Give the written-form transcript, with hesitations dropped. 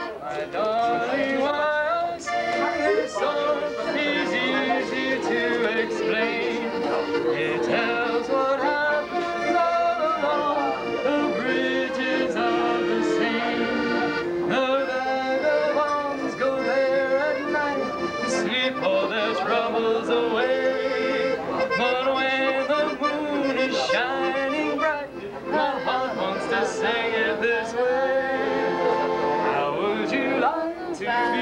My darling, why I sing this song is easy to explain. It tells what happens all along the bridges of the Seine. The vagabonds go there at night to sweep all their troubles away. But when the moon is shining bright, my heart wants to sing it this way. How would you like to be